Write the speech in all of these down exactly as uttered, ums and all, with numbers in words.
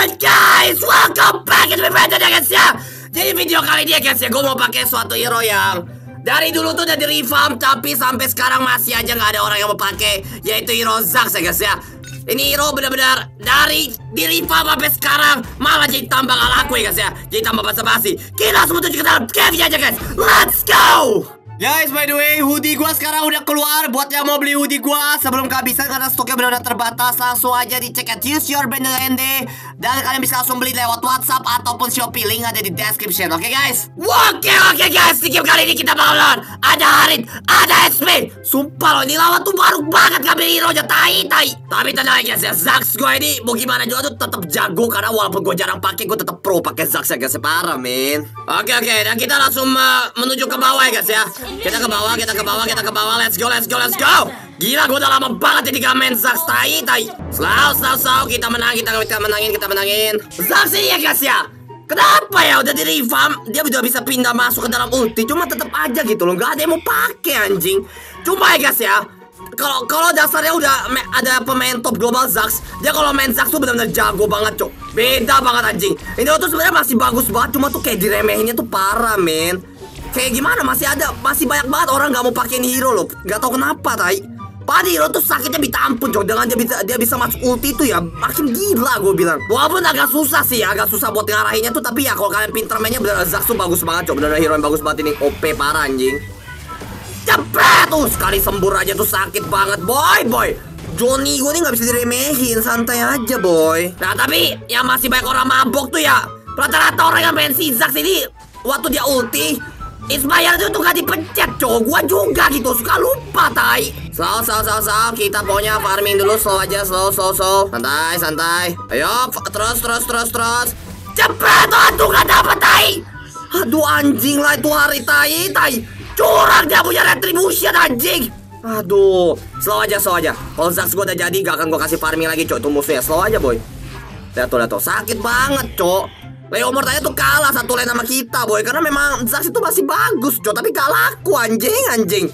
Alright guys, welcome back in the video ya guys ya. Jadi video kali ini ya guys ya, gue mau pakai suatu hero yang dari dulu tuh udah di revamp, tapi sampai sekarang masih aja nggak ada orang yang mau pakai, yaitu hero Zax ya guys ya. Ini hero benar-benar dari di revamp sampai sekarang malah jadi tambah gak laku ya guys ya. Jadi tambah basa-basi. Kita langsung menuju ke dalam game aja guys. Let's go. Guys, by the way, hoodie gua sekarang udah keluar. Buat yang mau beli hoodie gua sebelum kehabisan karena stoknya benar-benar terbatas, langsung aja dicek at Use Your Brand N D. Dan kalian bisa langsung beli lewat WhatsApp ataupun Shopee, link ada di description. Oke okay, guys? Oke okay, oke okay, guys, di game kali ini kita bakal lawan ada Harit, ada S P. Sumpah loh, ini lawan tuh baru banget ngambil hero aja, tai tai. Tapi tenang guys ya, Zax gua ini mau gimana juga tuh tetap jago, karena walaupun gua jarang pakai, gua tetap pro pakai Zax ya guys, parah men. Oke okay, oke, okay. Dan kita langsung uh, menuju ke bawah ya guys ya. Kita ke bawah, kita ke bawah, kita ke bawah. Let's go, let's go, let's go. Gila, gue udah lama banget jadi gak main Zax, tai, tai. Slow, slow, slow. Kita menang, kita, kita menangin, kita menangin. Zax ini ya guys ya. Kenapa ya udah di revamp, dia udah bisa pindah masuk ke dalam ulti. Cuma tetap aja gitu loh, gak ada yang mau pakai anjing. Cuma ya guys ya, kalau kalau dasarnya udah ada pemain top global Zax, dia kalau main Zax tuh benar-benar jago banget cok. Beda banget anjing. Ini tuh sebenarnya masih bagus banget, cuma tuh kayak diremehinnya tuh parah men. Kayak gimana, masih ada, masih banyak banget orang nggak mau pakai hero loh. Gak tau kenapa, tai. Padahal hero tuh sakitnya minta ampun, cok. Dengan dia bisa dia bisa masuk ulti tuh ya, makin gila gue bilang. Walaupun agak susah sih, agak susah buat ngarahinnya tuh. Tapi ya kalau kalian pinter mainnya, bener Zax tuh bagus banget, cok. Bener hero yang bagus banget ini, O P parah anjing. Cepet tuh, sekali sembur aja tuh sakit banget, boy, boy. Johnny gue nih nggak bisa diremehin, santai aja, boy. Nah tapi yang masih banyak orang mabok tuh ya, rata-rata orang yang main si Zax ini waktu dia ulti, Ismail itu tuh gak dipencet cowok. Gua juga gitu, suka lupa tai. Slow, slow, slow, slow. Kita pokoknya farming dulu, slow aja, slow, slow, slow. Santai, santai. Ayo, terus, terus, terus, terus. Cepet, aduh gak dapet tai. Aduh anjing lah itu hari tai, tai. Curang dia punya retribution anjing. Aduh, slow aja, slow aja. Kalau Zax gua udah jadi, gak akan gua kasih farming lagi cowok. Itu musuhnya, slow aja boy. Lihat tuh, lihat tuh, sakit banget cowok. Leo Mortanya tuh kalah satu lane sama kita boy, karena memang Zax itu masih bagus cok, tapi gak laku anjing anjing.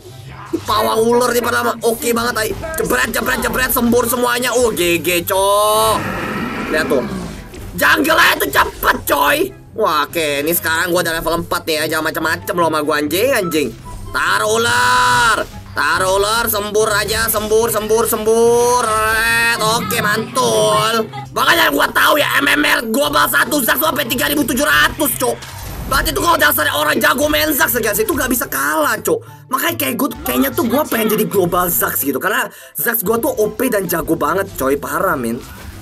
Pawang ular nih pada oke okay banget ay. Jebret jebret jebret sembur semuanya. Oh G G cok. Lihat tuh, jungle aja tuh cepet coy. Wah oke, okay. Ini sekarang gua udah level empat nih ya, jangan macam-macam loh sama gua anjing anjing. Taruh ular, taruh ular, sembur aja, sembur sembur sembur. Oke mantul. Makanya gua tahu ya M M R global satu Zax sampai tiga ribu tujuh ratus cok. Berarti tuh kalau dasarnya orang jago main Zax guys, itu gak bisa kalah cok. Makanya kayak gue kayaknya tuh gua pengen jadi global Zax gitu, karena Zax gua tuh O P dan jago banget coy, parah men.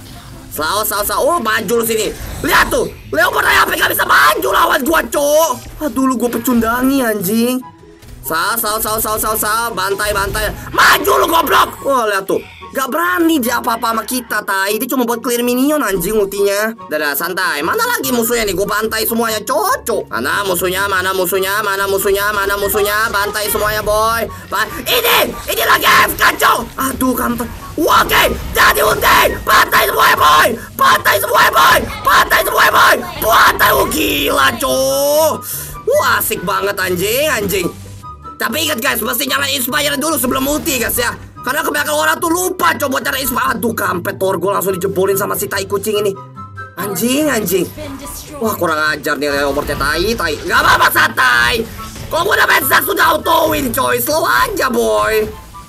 Slow slow slow. Oh maju lu sini. Lihat tuh, Leo pernah apa gak bisa maju lawan gua cok. Aduh lu gua pecundangi anjing. Sal sal sal sal sal sal, bantai bantai. Maju lu goblok. Oh lihat tuh, gak berani dia apa-apa sama kita, tai. Dia cuma buat clear minion anjing ultinya. Dadah, santai. Mana lagi musuhnya nih? Gue bantai semuanya, cocok. Mana musuhnya? Mana musuhnya? Mana musuhnya? Mana musuhnya? Bantai semuanya, boy. Ba ini, ini lagi F kacau. Aduh, kampret. Oke, jadi ulti. Bantai semuanya, boy. Bantai semuanya, boy. Bantai semuanya, boy. Bantai, oh gila, cok. Wah, asik banget anjing, anjing. Tapi ingat guys, mesti nyalain Inspire dulu sebelum ulti guys ya. Karena kebanyakan orang tuh lupa coba cara Inspire. Aduh kampret, Torgo langsung dijebolin sama si tai kucing ini. Anjing, anjing. Wah kurang ajar nih Leo Morte, tai, tai. Gak apa-apa santai. Kalau gue udah main Zax sudah auto win coy. Slow aja boy.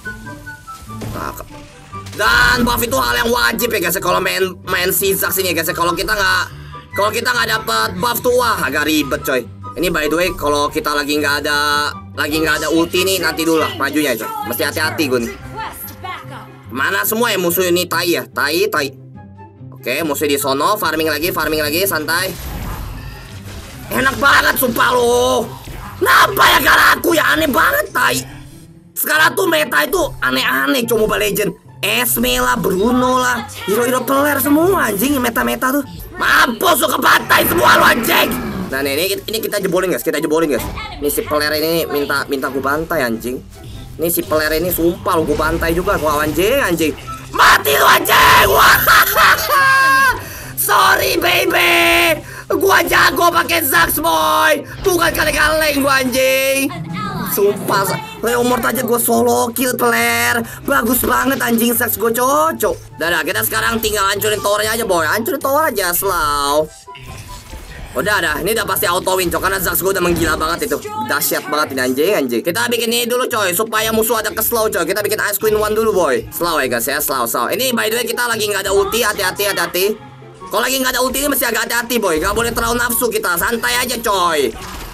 Nah, dan buff itu hal yang wajib ya guys ya, kalau main main si Zax ini ya guys ya. Kalau kita nggak kalau kita nggak dapet buff tuh wah agak ribet coy. Ini by the way, kalau kita lagi nggak ada lagi nggak ada ulti nih, nanti dulu lah majunya coy. Mesti hati-hati gue nih. Mana semua ya musuh ini, tai ya, tai tai. Oke, musuh di sono, farming lagi, farming lagi, santai. Enak banget sumpah lo. Kenapa ya gak laku ya, aneh banget tai. Sekarang tuh meta itu aneh-aneh coba Mobile Legend. Esme lah, Bruno lah, hero-hero peler semua anjing meta-meta tuh. Mampus lo, kebantai semua lo anjing. Nah ini, ini kita jebolin guys, kita jebolin guys. Ini si peler ini minta minta gue bantai anjing. Ini si peler ini sumpah lu gue bantai juga. Wah anjing anjing. Mati lu anjing. Wah. Sorry baby. Gua jago pakai Zax boy. Bukan kaleng-kaleng gua anjing. sumpah. Leomord aja gue solo kill player. Bagus banget anjing Zax gue cocok. Udah, kita sekarang tinggal hancurin towernya aja boy. Hancurin tower aja slow. Udah dah, ini udah pasti auto win coy, karena Zax gue udah menggila banget itu. Dahsyat banget ini anjing anjing. Kita bikin ini dulu coy, supaya musuh ada ke slow coy. Kita bikin Ice Queen one dulu boy. Slow ya guys ya, slow slow. Ini by the way kita lagi nggak ada ulti, hati-hati hati-hati. Kalau lagi nggak ada ulti ini mesti agak hati-hati boy. Gak boleh terlalu nafsu kita, santai aja coy.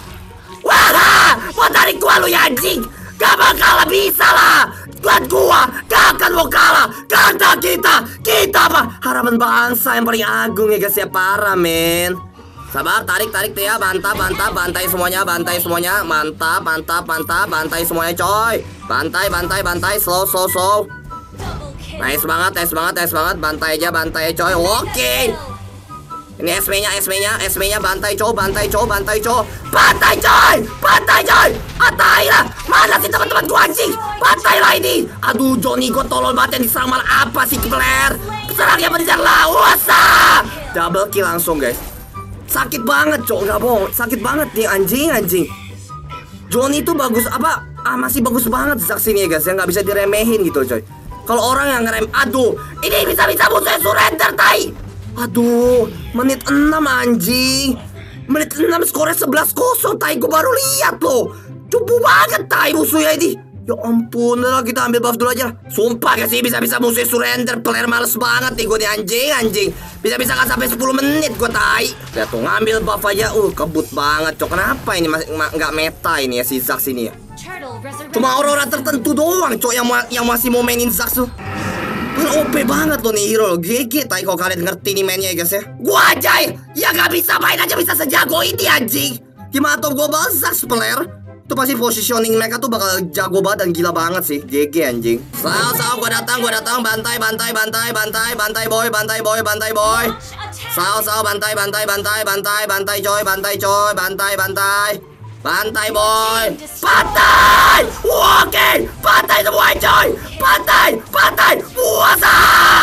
Wah, mau tarik gua lu ya anjing. Gak bakal bisa lah. Lihat gua, gak akan mau kalah. Karena kita, kita apa? Harapan bangsa yang paling agung ya guys ya, parah men. Sabar, tarik, tarik tuh ya, mantap, mantap, bantai semuanya, bantai semuanya, mantap, mantap, mantap, bantai semuanya coy. Bantai, bantai, bantai, slow, slow, slow. Nice banget, nice banget, nice banget, bantai aja, bantai coy, oke. Ini S M-nya, S M-nya, S M-nya, bantai coy, bantai coy, bantai coy. Bantai coy, bantai coy. Atai lah, mana sih teman-teman gua anjing? Bantai lah ini. Aduh, Johnny gua tolol banget yang diserang malah apa sih player? Serangnya menjar lah, wasa. Double kill langsung guys. Sakit banget cok, nggak bohong, sakit banget nih anjing anjing. Johnny itu bagus apa? Ah masih bagus banget Zax ini ya guys, yang nggak bisa diremehin gitu coy. Kalau orang yang ngerem, aduh, ini bisa-bisa musuhnya surrender tai. Aduh, menit enam anjing. Menit enam skornya sebelas kosong tai, gue baru lihat loh. Cupu banget tai musuhnya ini. Ya ampun, lah kita ambil buff dulu aja. Sumpah gak sih bisa-bisa musuhnya surrender. Player males banget nih gue nih anjing anjing. Bisa-bisa gak sampai sepuluh menit gue tai. Lihat tuh ngambil buff aja. Uh kebut banget cok. Kenapa ini masih nggak meta ini ya si Zax ini ya? Cuma orang-orang tertentu doang cok yang, yang masih mau mainin Zax tuh. Kan O P banget loh nih hero. G G tai kalau kalian ngerti nih mainnya ya guys ya. Gua aja ya gak bisa main aja bisa sejago ini anjing. Gimana tuh gue balas Zax player? Itu pasti positioning mereka tuh bakal jago banget dan gila banget sih. G G anjing. Saw saw gua datang gua datang bantai bantai bantai bantai bantai boy bantai boy bantai boy. Saw saw bantai bantai bantai bantai bantai coy bantai coy bantai bantai. Bantai boy. Bantai. Oke, bantai semua coy. Bantai, bantai. Puasa.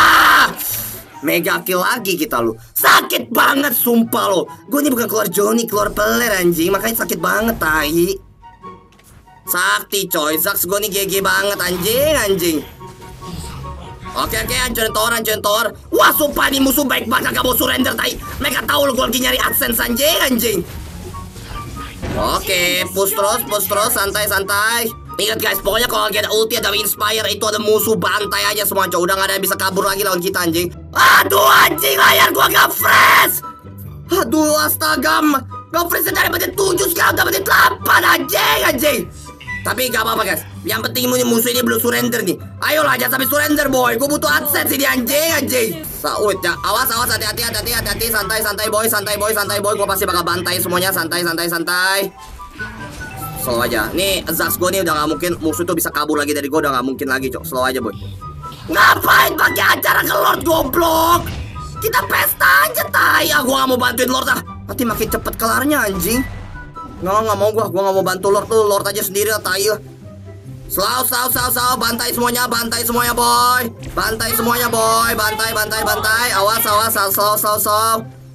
Mega kill lagi kita lu. Sakit banget sumpah lo. Gue ini bukan keluar Johnny, keluar player anjing. Makanya sakit banget tai. Sakti coy, Zax gue nih G G banget anjing anjing. Oke oke, hancurin tower, hancurin tower. Wah sumpah nih musuh baik banget gak mau surrender tai. Mereka tahu lu gue lagi nyari AdSense anjing anjing. Oke, push terus, push terus, santai santai. Ingat guys, pokoknya kalau lagi ada ulti, ada inspire, itu ada musuh bantai aja semua coy. Udah gak ada yang bisa kabur lagi lawan kita anjing. Aduh anjing, layar gua gak fresh. Aduh astaga, gak fresh dari menit tujuh sekarang udah menit delapan anjing anjing. Tapi gak apa-apa guys, yang penting musuh ini belum surrender nih. Ayolah jangan sampai surrender boy, gue butuh AdSense ini anjing anjing. Saud ya, awas awas hati-hati hati-hati hati-hati, santai santai boy, santai boy, santai boy. Gue pasti bakal bantai semuanya, santai santai santai. Slow aja, nih Zax gue nih udah gak mungkin, musuh tuh bisa kabur lagi dari gue, udah gak mungkin lagi cok. Slow aja boy. Ngapain pakai acara ke Lord goblok? Kita pesta aja tai. Ah, gue gak mau bantuin Lord ah, nanti makin cepet kelarnya anjing. Nggak, nggak mau gua, gua nggak mau bantu Lord tuh, Lord aja sendiri lah, tai. Slow, slow, slow, slow, bantai semuanya, bantai semuanya boy, bantai semuanya boy, bantai, bantai, bantai, awas, awas, slow, slow, slow.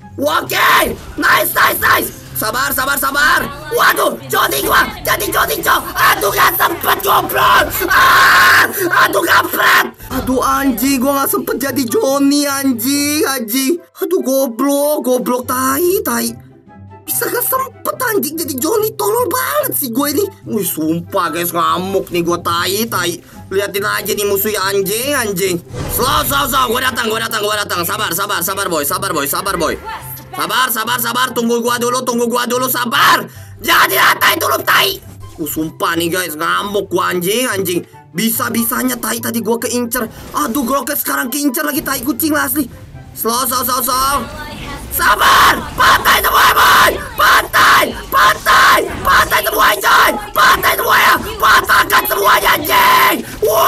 Oke, nice, nice, nice. Sabar, sabar, sabar. Waduh, Johnny gua, jadi Johnny cok. Aduh gak sempet goblok. Ah, aduh kampret. Aduh anjing, gua gak sempet jadi Johnny anjing, anjing. Aduh goblok, goblok, tai, tai. Bisa gak sempet anjing jadi Johnny, tolol banget sih gue ini. Wih sumpah guys, ngamuk nih gue tai tai. Liatin aja nih musuhnya anjing anjing. Slow slow slow, gue datang gue datang gue datang. Sabar sabar sabar boy, sabar boy, sabar boy. Sabar sabar sabar, tunggu gue dulu, tunggu gue dulu, sabar. Jangan diratain dulu tai. Uh sumpah nih guys, ngamuk gue anjing anjing. Bisa-bisanya tai tadi gue keincer. Aduh Groket sekarang keincer lagi tai kucing lah asli. Slow slow slow slow. Sabar, pantai semua boy, pantai, pantai, pantai semua coy, pantai semuanya, patahkan semuanya anjing.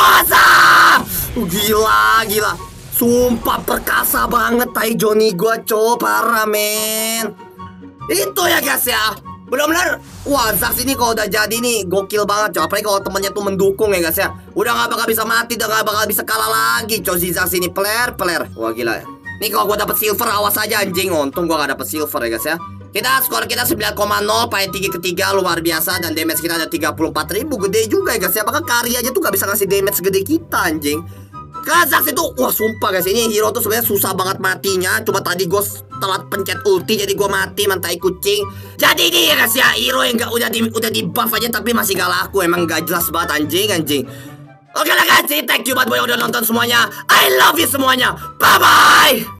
Wah, gila, gila, sumpah perkasa banget tai Johnny gua coy, parah men. Itu ya guys ya, benar-benar, wah Zax ini kalau udah jadi nih gokil banget coy, apalagi kalau temennya tuh mendukung ya guys ya, udah gak bakal bisa mati, udah gak bakal bisa kalah lagi coy si Zax ini, player, player, wah gila ya. Nih kalau gue dapet silver awas aja anjing. Untung gue gak dapet silver ya guys ya. Kita skor kita sembilan koma nol, fight tinggi ketiga luar biasa, dan damage kita ada tiga puluh empat ribu. Gede juga ya guys ya. Bahkan Kari aja tuh gak bisa ngasih damage segede kita anjing. Kazax itu, wah sumpah guys, ini hero tuh sebenarnya susah banget matinya. Cuma tadi gue telat pencet ulti jadi gue mati mentai kucing. Jadi ini ya guys ya, hero yang gak udah di udah di buff aja tapi masih gak laku. Emang gak jelas banget anjing anjing. Oke lah guys, thank you buat yang udah nonton semuanya. I love you semuanya. Bye bye.